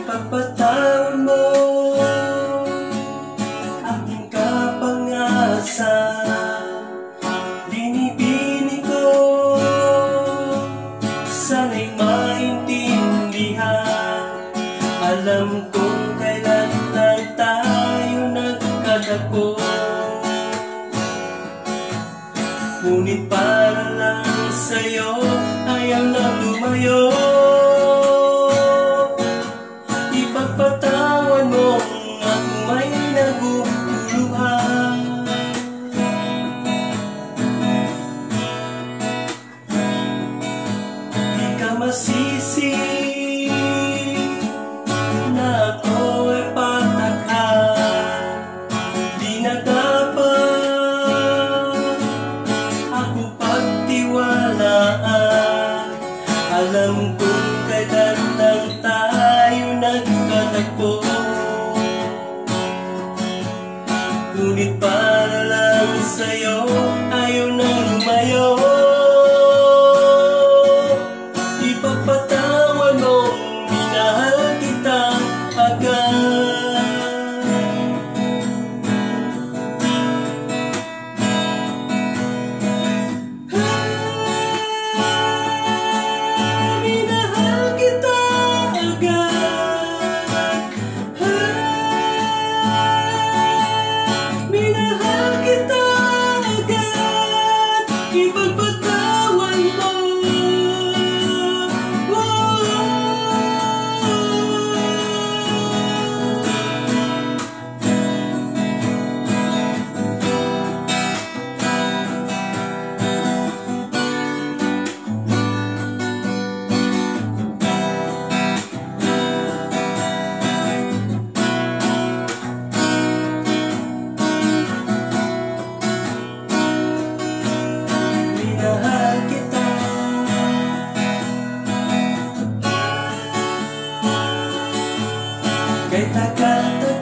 Ipagpatawad mo aking kapangasa, binibini ko, sana'y maintindihan. Alam kong kailan lang tayo nagkatagpo, ngunit para lang sa'yo ayaw nang lumayo. Ipagpatawad mo ako may naguguluhan. Di ka masisi na ako ay patakhan. Di na dapat ako pagtiwalaan. Alam kong kailan lang tayo nagkatagpo, ngunit para lang sa'yo ayaw nang lumayo. Ipagpatawad mo, minahal kita agad. Minahal kita agad. Minahal kita agad. Ipagpatawad mo. Minahal kita. Kay tagal